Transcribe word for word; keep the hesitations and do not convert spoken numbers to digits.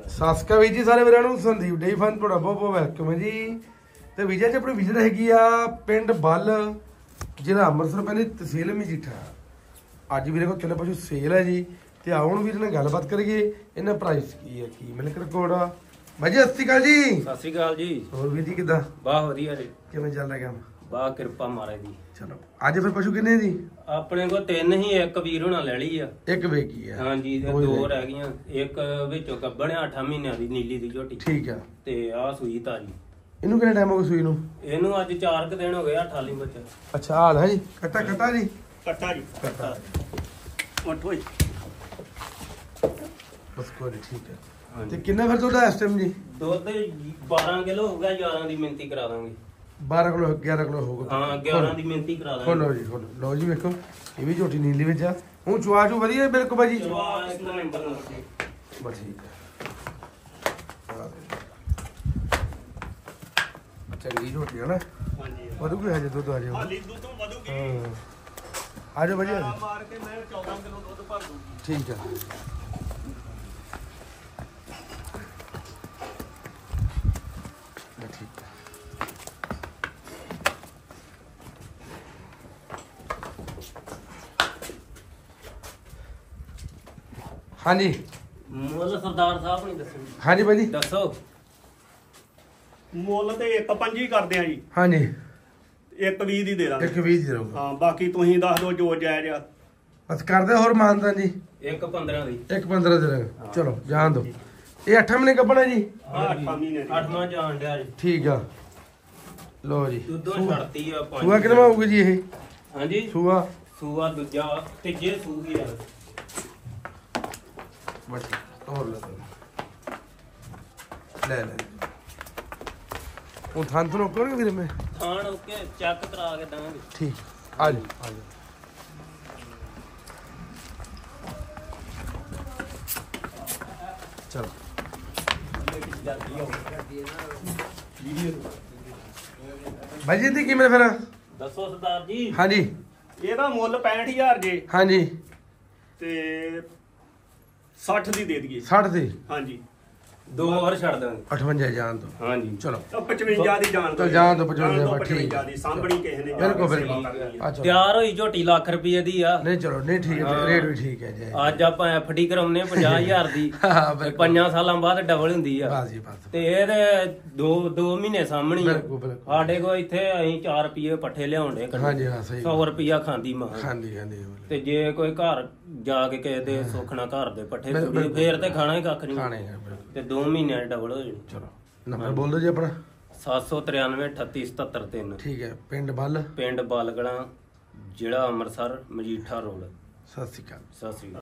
ਸਤਿ ਸ਼੍ਰੀ ਅਕਾਲ ਵੀਰ ਜੀ ਸਾਰੇ ਵੀਰਾਂ ਨੂੰ। ਸੰਦੀਪ ਡੇਰੀ ਫਾਰਮ ਤੁਹਾਡਾ ਬਹੁਤ ਬਹੁਤ ਵੈਲਕਮ ਹੈ ਜੀ। ਤੇ ਵੀਜ਼ਾ 'ਚ ਆਪਣੀ ਵਿਜ਼ਿਟ ਹੈਗੀ ਆ ਪਿੰਡ ਬੱਲ, ਜ਼ਿਲ੍ਹਾ ਅੰਮ੍ਰਿਤਸਰ, ਪੈਂਦੀ ਤਹਿਸੀਲ ਮਜੀਠਾ। ਅੱਜ ਵੀਰੇ ਕੋਲ ਤਿੰਨ ਪਸ਼ੂ ਸੇਲ ਹੈ ਜੀ। ਤੇ ਆਓ ਹੁਣ ਵੀਰੇ ਨਾਲ ਗੱਲਬਾਤ ਕਰੀਏ, ਇਹਨਾਂ ਪ੍ਰਾਈਸ ਕੀ ਹੈ, ਕੀ ਮਿਲਕ ਰਿਕਾਰਡ ਆ। ਬਾਈ ਜੀ ਸਤਿ ਸ਼੍ਰੀ ਅਕਾਲ ਜੀ। ਸਤਿ ਸ਼੍ਰੀ ਅਕਾਲ ਜੀ। ਹੋਰ ਵੀਰ ਜੀ ਕਿੱਦਾਂ? ਵਾਹ ਵਧੀਆ ਜੀ। ਕਿਵੇਂ ਚੱਲ ਰਿਹਾ ਕੰਮ? ਵਾਹ ਕਿਰਪਾ ਮਹਾਰਾਜ ਦੀ। ਚਲੋ ਅੱਜ ਫਿਰ ਪਸ਼ੂ ਕਿੰਨੇ ਜੀ? ਆਪਣੇ ਕੋਲ ਤਿੰਨ ਹੀ, ਇੱਕ ਵੀਰ ਹੁਣਾਂ ਲੈ ਲਈ ਆ, ਇੱਕ ਵੇਗੀ ਆ। ਹਾਂਜੀ ਤੇ ਦੋ ਰਹਿ ਗਈਆਂ। ਇੱਕ ਵਿੱਚੋਂ ਕੱਬਣਿਆ ਅੱਠ ਮਹੀਨਿਆਂ ਦੀ ਨੀਲੀ ਦੀ ਝੋਟੀ। ਠੀਕ ਆ। ਤੇ ਆਹ ਸੂਈ ਤਾਜੀ। ਇਹਨੂੰ ਕਿੰਨਾ ਟਾਈਮ ਹੋ ਗਿਆ ਸੂਈ ਨੂੰ? ਇਹਨੂੰ ਅੱਜ ਚਾਰ ਕੁ ਦਿਨ ਹੋ ਗਏ। ਅਠਾਲੀ ਬੱਚਾ। ਅੱਛਾ ਹਾਲ ਹੈ ਜੀ। ਕੱਟਾ ਕੱਟਾ ਜੀ। ਕੱਟਾ ਜੀ ਕੱਟਾ। ਉੱਠੋ ਜੀ। ਬਸ ਕੋਈ ਠੀਕ ਹੈ। ਤੇ ਕਿੰਨਾ ਫਿਰ ਤੁਹਾਡਾ ਇਸ ਟਾਈਮ ਜੀ? ਦੁੱਧ ਬਾਰਾਂ ਕਿਲੋ ਹੋਊਗਾ। ਗਿਆਰਾਂ ਦੀ ਮਿਹਨਤੀ ਕਰਾ ਦਾਂਗੇ। ਬਾਰਾਂ ਕਿਲੋ ਗਿਆਰਾਂ ਕਿਲੋ ਹੋਊਗਾ। ਹਾਂ ਗਿਆਰਾਂ ਦੀ ਮਿਹਨਤੀ ਕਰਾ ਦਾਂਗੇ। ਖੋਲੋ ਜੀ ਖੋਲੋ। ਲਓ ਜੀ ਵੇਖੋ, ਇਹ ਵੀ ਝੋਟੀ ਨੀਲੀ ਵਿੱਚ ਆ। ਹੁਣ ਚੁਆ ਚੂ ਵਧੀਆ ਬਿਲਕੁਲ ਬਾਜੀ। ਚਵਾ ਇੱਕ ਨੰਬਰ ਬਸ ਠੀਕ ਹੈ। ਚੰਗੀ ਝੋਟੀ ਹੈ ਨਾ। ਹਾਂਜੀ ਵਧੂ ਕਿ ਹਜੇ ਦੁੱਧ ਆ ਜਾਓ। ਹਾਲੀ ਦੁੱਧ ਤੋਂ ਵਧੂਗੀ। ਹਾਂ ਆ ਜਾਓ ਬਾਜੀ। ਮਾਰ ਕੇ ਮੈਂ ਚੌਦਾਂ ਕਿਲੋ ਦੁੱਧ ਭਰ ਦੂੰਗੀ। ਠੀਕ ਹੈ। ਠੀਕ ਹੈ। ਹਾਂਜੀ ਮੁੱਲ ਸਰਦਾਰ ਸਾਹਿਬ ਨਹੀਂ ਦੱਸੋ। ਹਾਂਜੀ ਬਾਜੀ ਦੱਸੋ। ਮੁੱਲ ਤੇ ਇੱਕ ਪੰਜੀ ਕਰਦੇ ਆ ਜੀ। ਹਾਂਜੀ ਇੱਕ ਵੀਹ ਦੀ ਦੇ ਦਾਂਗੇ। ਇੱਕ ਵੀਹ ਦੀ ਰਹੂਗਾ। ਹਾਂ ਬਾਕੀ ਤੁਸੀਂ ਦੱਸ ਦਿਓ ਜੋ ਜਾਇਜ਼ ਆ। ਬਸ ਕਰਦੇ ਹੋਰ ਮਾਨਤਾ ਜੀ। ਇੱਕ ਪੰਦਰਾਂ ਦੀ। ਇੱਕ ਪੰਦਰਾਂ ਦੇ ਰਹੇ। ਚਲੋ ਜਾਣ ਦੋ। ਇਹ ਅੱਠ ਮਹੀਨੇ ਕੱਪਣਾ ਜੀ। ਹਾਂ ਅੱਠਾਂ ਮਹੀਨੇ ਦੀ। ਅੱਠਵਾਂ ਜਾਣ ਡਿਆ ਜੀ। ਠੀਕ ਆ। ਲੋ ਜੀ ਦੁੱਧੋਂ ਛੱਡਤੀ ਆ ਪੰਜ। ਸੂਆ ਕਿੰਨਾ ਹੋਊਗਾ ਜੀ ਇਹ? ਹਾਂਜੀ ਸੂਆ ਸੂਆ ਦੂਜਾ ਤੀਜੇ ਸੂਗੀ ਆ। ਬਸ ਹੋਰ ਲੈ ਲੈ ਲੈ ਉਹ ਥਾਂ ਤੋਂ ਨੋਕੋਗੇ ਵੀਰੇ ਮੈਂ। ਖਾਣ ਓਕੇ ਚੈੱਕ ਕਰਾ ਕੇ ਦਾਂਗੇ। ਠੀਕ ਆ ਜਾ ਆ ਜਾ। ਚਲੋ ਭਾਈ ਜੀ ਦੀ ਕਿਵੇਂ ਫਿਰ? ਦੱਸੋ ਸਰਦਾਰ ਜੀ। ਹਾਂਜੀ ਇਹਦਾ ਮੁੱਲ ਪੈਂਹਠ ਹਜ਼ਾਰ ਜੇ ਹਾਂਜੀ ਤੇ ਸੱਠ ਦੀ ਦੇ ਦਈਏ। ਸੱਠ ਦੀ ਹਾਂਜੀ ਦੋ ਹੋਰ ਛੱਡ ਦਾਂਗੇ। ਅਠਵੰਜਾ ਜਾਣ ਤੋਂ। ਹਾਂਜੀ ਚਲੋ ਤਾਂ ਪਚਵੰਜਾ ਦੀ ਜਾਣ ਚਲ ਜਾਣ ਤੋਂ ਪਚਵੰਜਾ ਜਾਣ ਤੋਂ ਬਸ ਠੀਕ ਪਚਵੰਜਾ ਦੀ ਸਾਂਭਣੀ ਕਿਸੇ ਨੇ ਬਿਲਕੁਲ ਸੇਵਾ ਬਿਲਕੁਲ ਕਰਨੀ ਆ। ਆ ਚਲੋ। ਤਿਆਰ ਹੋਈ ਝੋਟੀ ਲੱਖ ਰੁਪਏ ਦੀ ਆ। ਨਹੀਂ ਚਲੋ ਨਹੀਂ ਠੀਕ ਹੈ। ਰੇਟ ਵੀ ਠੀਕ ਹੈ ਜੀ। ਅੱਜ ਆਪਾਂ ਐਫ ਡੀ ਕਰਾਉਨੇ ਪੰਜਾਹ ਹਜ਼ਾਰ ਦੀ। ਹਾਂ ਤੇ ਬਿਲਕੁਲ। ਪੰਜਾਂ ਸਾਲਾਂ ਬਾਅਦ ਡਬਲ ਹੁੰਦੀ ਆ। ਬਸ ਜੀ ਬਸ। ਤੇ ਇਹਦੇ ਦੋ ਦੋ ਮਹੀਨੇ ਸਾਹਮਣੀ ਆ। ਬਿਲਕੁਲ ਬਿਲਕੁਲ। ਸਾਡੇ ਕੋਲ ਇੱਥੇ ਅਸੀਂ ਚਾਰ ਰੁਪਏ ਪੱਠੇ ਲਿਆਉਂਦੇ। ਹਾਂਜੀ ਹਾਂ ਸਹੀ। ਸੌ ਰੁਪਿਆ ਖਾਂਦੀ ਮਾਂ। ਹਾਂਜੀ ਹਾਂਜੀ ਤੇ ਜੇ ਕੋਈ ਘਰ ਜਾ ਕੇ ਕਿਸੇ ਦੇ ਸੁੱਖਣਾ ਘਰ ਦੇ ਪੱਠੇ ਬਿਲਕੁਲ, ਚੁਗੀ ਫੇਰ ਤੇ ਖਾਣਾ ਹੀ ਕੱਖ ਨਹੀਂ। ਖਾਣੇ ਹੈ ਬਿਲਕੁਲ। ਤੇ ਦੋ ਮਹੀਨਿਆਂ ਚ ਡਬਲ ਹੋ ਜਾਣੀ। ਚਲੋ ਨੰਬਰ ਬੋਲ ਦਿਓ ਜੀ ਆਪਣਾ। ਸੱਤ ਸੌ ਤਰਿਆਨਵੇਂ ਅਠੱਤੀ ਸਤੱਤਰ ਤਿੰਨ। ਠੀਕ ਹੈ। ਪਿੰਡ ਬੱਲ, ਪਿੰਡ ਬਾਲਗੜਾ, ਜ਼ਿਲ੍ਹਾ ਅੰਮ੍ਰਿਤਸਰ, ਮਜੀਠਾ ਰੋਡ। ਸਤਿ ਸ਼੍ਰੀ ਅਕਾਲ। ਸਤਿ ਸ੍ਰੀ ਅਕਾਲ।